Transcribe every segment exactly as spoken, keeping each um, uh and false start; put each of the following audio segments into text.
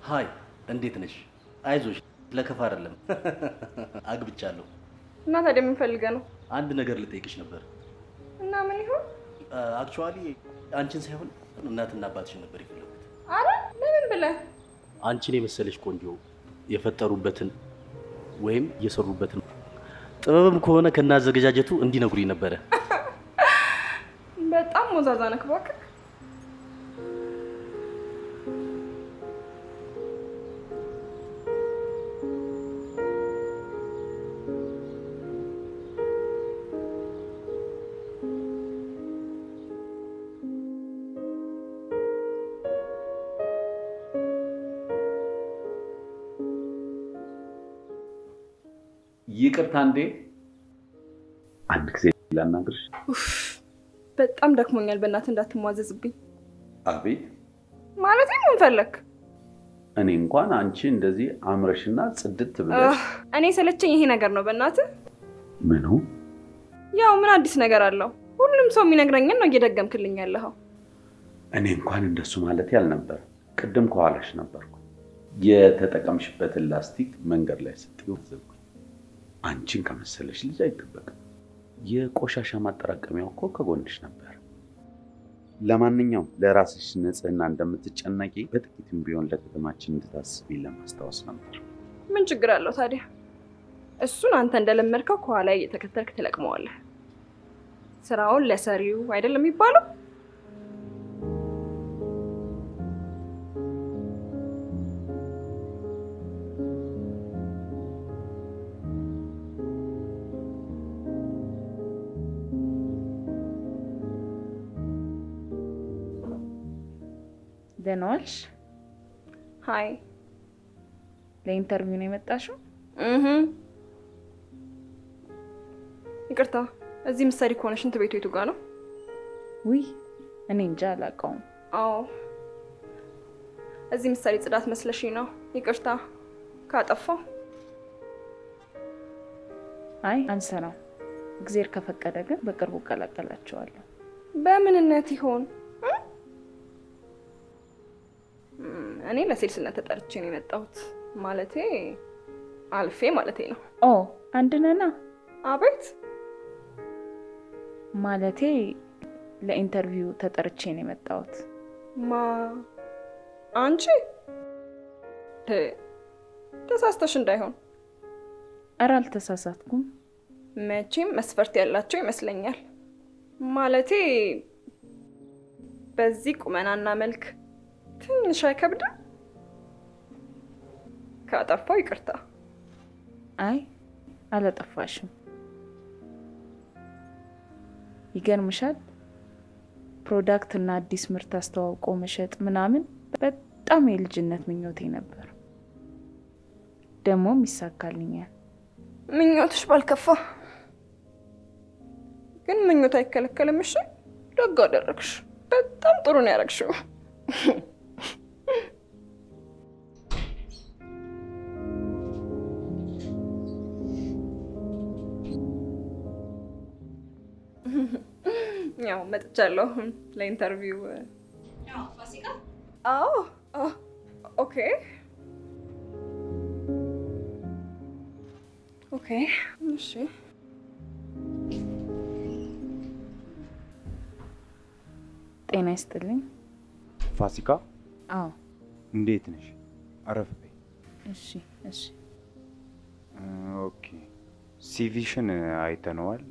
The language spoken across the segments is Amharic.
ሃይ እንዴት ነሽ? አይዞሽ ለከፋ አይደለም አግብቻለሁ። እና ታዲያ ምን ፈልገህ ነው? አንድ ነገር ልጠይቅሽ ነበር። እና ምን ይሁን? አክቹአሊ አንቺን ሳይሆን እናትና አባትሽ ነበር የፈለጉት። አረ ለምን ብለህ? አንቺን የመሰለሽ ቆንጆ የፈጠሩበትን ወይም የሰሩበትን ጥበብም ከሆነ ከናዘገጃጀቱ እንዲነግሩኝ ነበረ። በጣም ሞዛዛ ነህ እባክህ። ይቅርታ እንዴ አንድ ጊዜ ላናግርሽ። በጣም ደክሞኛል። በእናትህ እንዳትሟዘዝብኝ። አቤት ማለት ምን ፈለክ? እኔ እንኳን አንቺ እንደዚህ አምረሽና ጽድት ብለሽ እኔ ሰለቸኝ ይሄ ነገር ነው። በእናትህ ምኑ? ያው ምን አዲስ ነገር አለው? ሁሉም ሰው የሚነግረኝን ነው እየደገምክልኝ ያለኸው። እኔ እንኳን እንደሱ ማለት ያልነበር ቅድም ከኋላሽ ነበርኩ። የተጠቀምሽበትን ላስቲክ መንገድ ላይ ስትይው ዘጉ። አንቺን ከመሰለሽ ልጅ አይጠበቅም። የቆሻሻ ማጠራቀሚያው እኮ ከጎንሽ ነበር። ለማንኛውም ለራስሽ ንጽህና እንደምትጨነቂ በጥቂትም ቢሆን ለከተማችን እንድታስቢ ለማስታወስ ነበር። ምን ችግር አለው ታዲያ? እሱን አንተ እንደለመድከው ከኋላ እየተከተልክ ትለቅመዋለህ። ስራውን ለሰሪው አይደለም የሚባለው? ደናልሽ ሃይ ለኢንተርቪው ነው የመጣሽው? እህ ይቅርታ እዚህ ምሳሌ ኮነሽ እንት ቤቱ የቱ ጋር ነው? ውይ እኔ እንጃ አላውቀውም። አዎ እዚህ ምሳሌ ጽዳት መስለሽኝ ነው። ይቅርታ ካጠፋው። አይ አንሰራው። እግዚአብሔር ከፈቀደ ግን በቅርቡ ቀላቀላቸዋለሁ። በምንነት ይሆን? እኔ ለሴልስነት ተጠርቼ ነው የመጣሁት። ማለቴ አልፌ ማለቴ ነው። ኦ አንድ ነና? አቤት ማለቴ ለኢንተርቪው ተጠርቼ ነው የመጣሁት። ማ አንቺ ተሳስተሽ እንዳይሆን። ኧረ አልተሳሳትኩም። መቼም መስፈርት ያላቸው ይመስለኛል። ማለቴ በዚህ ቁመናና መልክ ትንሽ አይከብድም? ካጠፋው ይቅርታ። አይ አላጠፋሽም። ይገርምሻል ፕሮዳክት እና አዲስ ምርት አስተዋውቆ መሸጥ ምናምን በጣም የልጅነት ምኞቴ ነበር። ደሞም ይሳካልኛል። ምኞትሽ ባልከፋ ግን ምኞት አይከለከልም። እሺ ደግ አደረግሽ። በጣም ጥሩ ነው ያደረግሽው። ያው መጥቻለሁ ለኢንተርቪው። ያው ፋሲካ? አዎ ኦኬ ኦኬ እሺ። ጤና ይስጥልኝ። ፋሲካ? አዎ እንዴት ነሽ? አረፍ በይ። እሺ እሺ። ኦኬ ሲቪሽን አይተነዋል።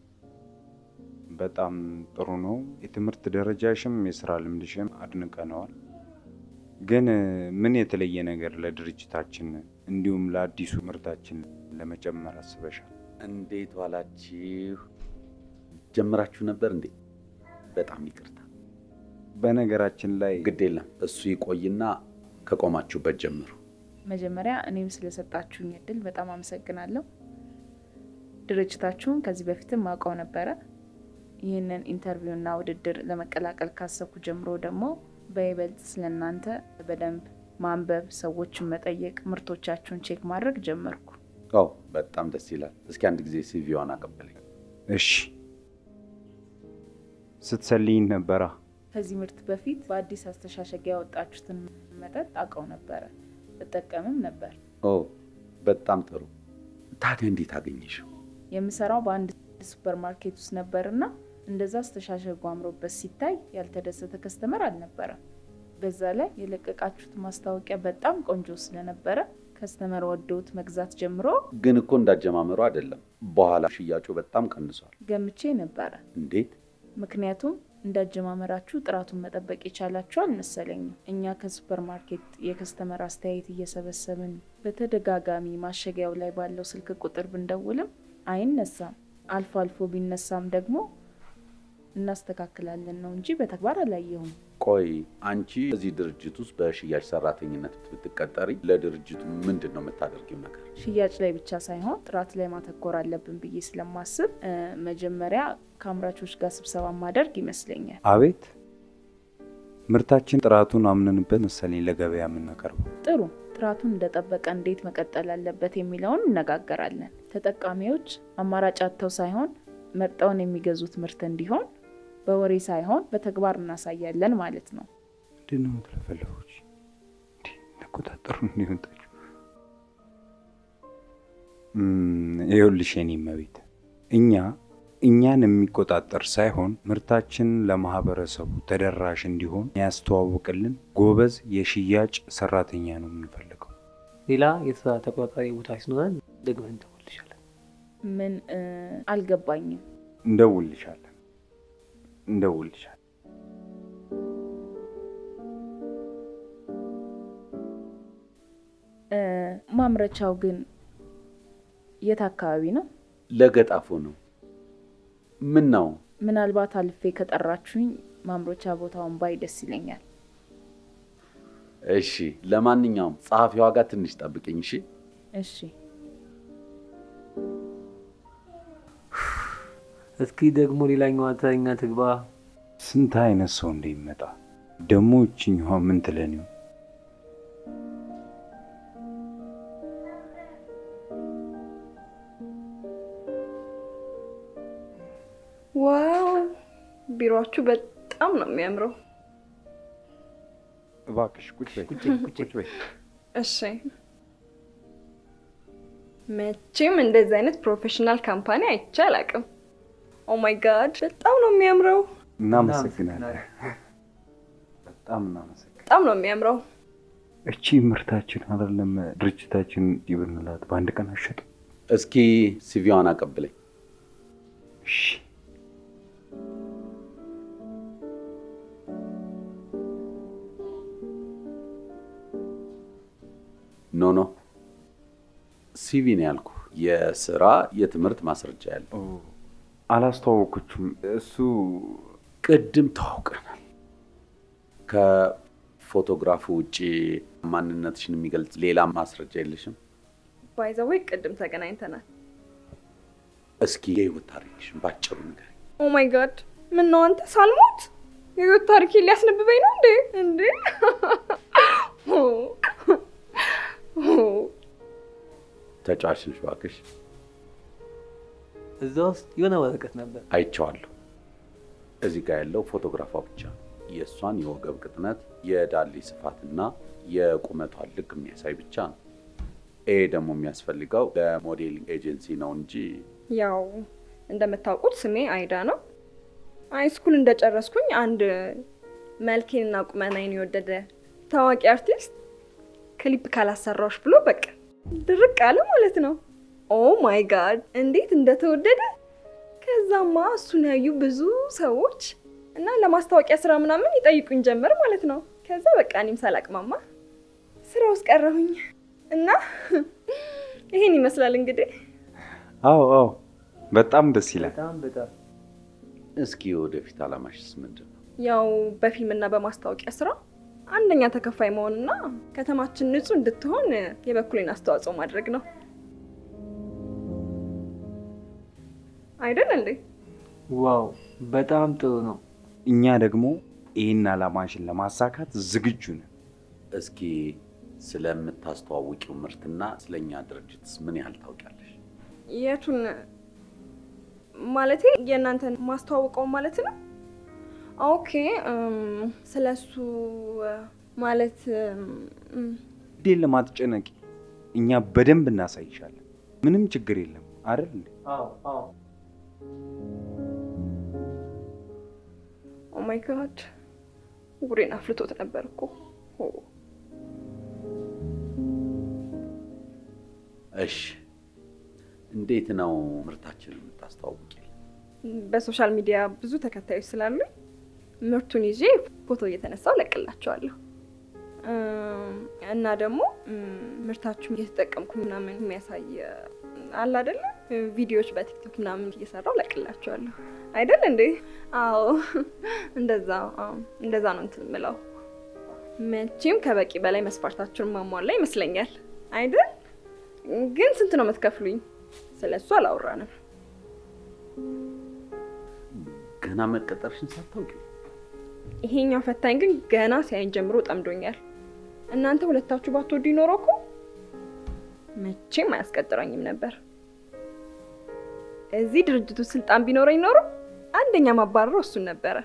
በጣም ጥሩ ነው። የትምህርት ደረጃሽም የስራ ልምድሽም አድንቀነዋል። ግን ምን የተለየ ነገር ለድርጅታችን እንዲሁም ለአዲሱ ምርታችን ለመጨመር አስበሻል? እንዴት ዋላችሁ? ጀምራችሁ ነበር እንዴ? በጣም ይቅርታ። በነገራችን ላይ ግድ የለም እሱ ይቆይና ከቆማችሁበት ጀምሩ። መጀመሪያ እኔም ስለሰጣችሁኝ እድል በጣም አመሰግናለሁ። ድርጅታችሁን ከዚህ በፊትም ማውቀው ነበረ። ይህንን ኢንተርቪውና ውድድር ለመቀላቀል ካሰብኩ ጀምሮ ደግሞ በይበልጥ ስለናንተ በደንብ ማንበብ፣ ሰዎችን መጠየቅ፣ ምርቶቻችሁን ቼክ ማድረግ ጀመርኩ። አዎ በጣም ደስ ይላል። እስኪ አንድ ጊዜ ሲቪዋን አቀበለኝ። እሺ ስትሰልይኝ ነበራ? ከዚህ ምርት በፊት በአዲስ አስተሻሸግ ያወጣችሁትን መጠጥ አውቀው ነበረ። እጠቀምም ነበር። ኦ በጣም ጥሩ። ታዲያ እንዴት አገኘሽው? የምሰራው በአንድ ሱፐርማርኬት ውስጥ ነበርና እንደዛ አስተሻሸጉ አምሮበት ሲታይ ያልተደሰተ ከስተመር አልነበረም። በዛ ላይ የለቀቃችሁት ማስታወቂያ በጣም ቆንጆ ስለነበረ ከስተመር ወዶት መግዛት ጀምሮ ግን እኮ እንዳጀማመሩ አይደለም። በኋላ ሽያጩ በጣም ቀንሷል። ገምቼ ነበር። እንዴት? ምክንያቱም እንዳጀማመራችሁ ጥራቱን መጠበቅ ይቻላችሁ አልመሰለኝም። እኛ ከሱፐርማርኬት የከስተመር አስተያየት እየሰበሰብን በተደጋጋሚ ማሸጊያው ላይ ባለው ስልክ ቁጥር ብንደውልም አይነሳም። አልፎ አልፎ ቢነሳም ደግሞ እናስተካክላለን ነው እንጂ በተግባር አላየሁም። ቆይ አንቺ እዚህ ድርጅት ውስጥ በሽያጭ ሰራተኝነት ብትቀጠሪ ለድርጅቱ ምንድነው የምታደርጊው ነገር? ሽያጭ ላይ ብቻ ሳይሆን ጥራት ላይ ማተኮር አለብን ብዬ ስለማስብ መጀመሪያ ከአምራቾች ጋር ስብሰባ ማድረግ ይመስለኛል። አቤት ምርታችን ጥራቱን አምነንበት መሰለኝ ለገበያ የምናቀርበው። ጥሩ ጥራቱን እንደጠበቀ እንዴት መቀጠል አለበት የሚለውን እንነጋገራለን። ተጠቃሚዎች አማራጭ አጥተው ሳይሆን መርጠውን የሚገዙት ምርት እንዲሆን በወሬ ሳይሆን በተግባር እናሳያለን ማለት ነው። ምንድነው የምትለፈልፉት? እንዴ ተቆጣጣሩ እንዲሆንታችሁ እም ይኸውልሽ የኔ መቤት እኛ እኛን የሚቆጣጠር ሳይሆን ምርታችን ለማህበረሰቡ ተደራሽ እንዲሆን ያስተዋውቅልን ጎበዝ የሽያጭ ሰራተኛ ነው የምንፈልገው። ሌላ የስራ ተቆጣጣሪ ቦታ ሲኖረን ደግመን እንደውልሻለን። ምን አልገባኝም። እንደውልሻለን እንደውልሻለን። እ ማምረቻው ግን የት አካባቢ ነው? ለገጣፎ ነው። ምን ነው? ምናልባት አልፌ ከጠራችሁኝ ማምረቻ ቦታውን ባይ ደስ ይለኛል። እሺ ለማንኛውም ጸሐፊዋ ጋር ትንሽ ጠብቂኝ። እሺ እሺ። እስኪ ደግሞ ሌላኛው አተኛ ትግባ። ስንት አይነት ሰው እንደሚመጣ ደሞ እቺኛው ምን ትለኒው? ዋው ቢሮአችሁ በጣም ነው የሚያምረው። እባክሽ ቁጭ በይ ቁጭ በይ። እሺ መቼም እንደዚህ አይነት ፕሮፌሽናል ካምፓኒ አይቼ አላውቅም። ኦ ማይ ጋድ በጣም ነው የሚያምረው። እናመሰግናለን። በጣም እናመሰግናለን። በጣም ነው የሚያምረው። እቺ ምርታችን አይደለም ድርጅታችን ይብንላት በአንድ ቀን አሸጥ። እስኪ ሲቪዋን አቀብለኝ። እሺ ኖ ኖ ሲቪ ነው ያልኩ። የስራ የትምህርት ማስረጃ ያለው። አላስተዋወቅኩችም። እሱ ቅድም ተዋውቀናል። ከፎቶግራፉ ውጪ ማንነትሽን የሚገልጽ ሌላ ማስረጃ የለሽም? ባይ ዘ ዌይ ቅድም ተገናኝተናል። እስኪ የህይወት ታሪክሽን ባጭሩ ንገሪኝ። ኦ ማይ ጋድ ምን ነው አንተ ሳልሞት የህይወት ታሪክ ሊያስነብበኝ ነው እንዴ? እንዴ ተጫዋች ነሽ እባክሽ። እዛ ውስጥ የሆነ ወረቀት ነበር አይቼዋለሁ። እዚህ ጋር ያለው ፎቶግራፏ ብቻ የእሷን የወገብ ቅጥነት፣ የዳሌ ስፋትና የቁመቷን ልክ የሚያሳይ ብቻ ነው። ይሄ ደግሞ የሚያስፈልገው ለሞዴሊንግ ኤጀንሲ ነው እንጂ ያው እንደምታውቁት ስሜ አይዳ ነው። ሃይ ስኩል እንደጨረስኩኝ አንድ መልኬንና ቁመናዬን የወደደ ታዋቂ አርቲስት ክሊፕ ካላሰራሽ ብሎ በቃ ድርቅ አለ ማለት ነው። ኦ ማይ ጋድ እንዴት እንደተወደደ። ከዛማ እሱን ያዩ ብዙ ሰዎች እና ለማስታወቂያ ስራ ምናምን ይጠይቁኝ ጀመር ማለት ነው። ከዛ በቃ እኔም ሳላቅማማ ስራ ውስጥ ቀረሁኝ እና ይሄን ይመስላል እንግዲህ። አዎ አዎ በጣም ደስ ይላል። በጣም በጣም። እስኪ ወደፊት አላማሽስ ምንድነው? ያው በፊልምና በማስታወቂያ ስራ አንደኛ ተከፋይ መሆንና ከተማችን ንጹህ እንድትሆን የበኩሌን አስተዋጽኦ ማድረግ ነው። አይደል እንዴ? ዋው በጣም ጥሩ ነው። እኛ ደግሞ ይሄን አላማሽን ለማሳካት ዝግጁ ነን። እስኪ ስለምታስተዋውቂው ምርትና ስለኛ ድርጅትስ ምን ያህል ታውቂያለሽ? የቱን ማለቴ የእናንተን ማስተዋወቀው ማለት ነው? ኦኬ ስለሱ ማለት ግድ የለም አትጨነቂ። እኛ በደንብ እናሳይሻለን። ምንም ችግር የለም አይደል እንዴ? አዎ አዎ። ኦ ማይ ጋድ ጉሬን አፍልቶት ነበር እኮ። እሺ እንዴት ነው ምርታችንን የምታስተዋውቂልን? በሶሻል ሚዲያ ብዙ ተከታዮች ስላሉኝ ምርቱን ይዤ ፎቶ እየተነሳው ለቅላቸዋለሁ። እና ደግሞ ምርታችሁን እየተጠቀምኩ ምናምን የሚያሳይ አለ አይደለ? ቪዲዮዎች በቲክቶክ ምናምን እየሰራው ለቅላቸዋለሁ አይደል እንዴ? አዎ እንደዛ እንደዛ ነው እንትን የምለው። መቼም ከበቂ በላይ መስፈርታችሁን ማሟላ ይመስለኛል አይደል? ግን ስንት ነው የምትከፍሉኝ? ስለሱ አላወራንም። ገና መቀጠርሽን ሳታውቂው? ይሄኛው ፈታኝ ግን ገና ሲያይን ጀምሮ ጠምዶኛል። እናንተ ሁለታችሁ ባትወዱ ይኖር እኮ መቼም አያስቀጥረኝም ነበር። እዚህ ድርጅቱ ስልጣን ቢኖረኝ ኖሮ አንደኛ ማባረረው እሱን ነበረ።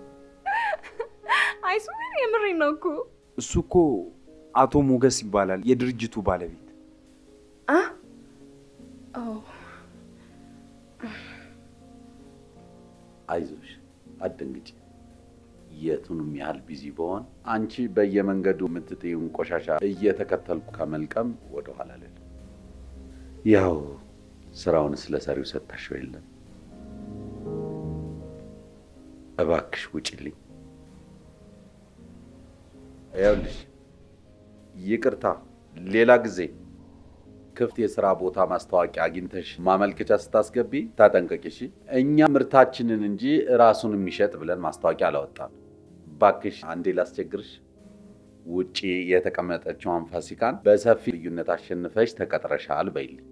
አይሱን የምሬን ነው እኮ። እሱ እኮ አቶ ሞገስ ይባላል የድርጅቱ ባለቤት። አ ኦ አይዞሽ አትደንግጪ። የቱንም ያህል ቢዚ በሆን አንቺ በየመንገዱ የምትጥዩን ቆሻሻ እየተከተልኩ ከመልቀም ወደ ኋላ አልልም። ያው ስራውን ስለሰሪው ሰጣሽው የለም። እባክሽ ውጪልኝ። ይኸውልሽ ይቅርታ፣ ሌላ ጊዜ ክፍት የስራ ቦታ ማስታወቂያ አግኝተሽ ማመልከቻ ስታስገቢ ታጠንቀቂሽ። እኛ ምርታችንን እንጂ ራሱን የሚሸጥ ብለን ማስታወቂያ አላወጣም። ባክሽ አንዴ ላስቸግርሽ። ውጪ የተቀመጠችውን ፋሲካን በሰፊ ልዩነት አሸንፈሽ ተቀጥረሻል በይልኝ።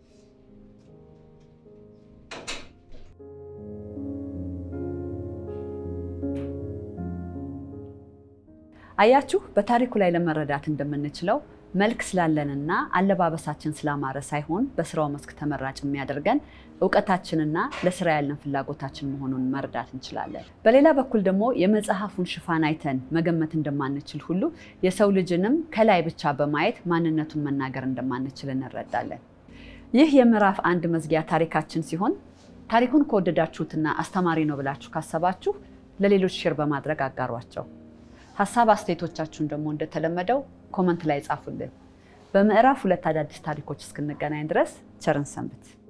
አያችሁ፣ በታሪኩ ላይ ለመረዳት እንደምንችለው መልክ ስላለንና አለባበሳችን ስላማረ ሳይሆን በስራው መስክ ተመራጭ የሚያደርገን እውቀታችንና ለስራ ያለን ፍላጎታችን መሆኑን መረዳት እንችላለን። በሌላ በኩል ደግሞ የመጽሐፉን ሽፋን አይተን መገመት እንደማንችል ሁሉ የሰው ልጅንም ከላይ ብቻ በማየት ማንነቱን መናገር እንደማንችል እንረዳለን። ይህ የምዕራፍ አንድ መዝጊያ ታሪካችን ሲሆን ታሪኩን ከወደዳችሁትና አስተማሪ ነው ብላችሁ ካሰባችሁ ለሌሎች ሼር በማድረግ አጋሯቸው። ሀሳብ አስተያየቶቻችሁን ደግሞ እንደተለመደው ኮመንት ላይ ጻፉልን። በምዕራፍ ሁለት አዳዲስ ታሪኮች እስክንገናኝ ድረስ ቸርን ሰንብት።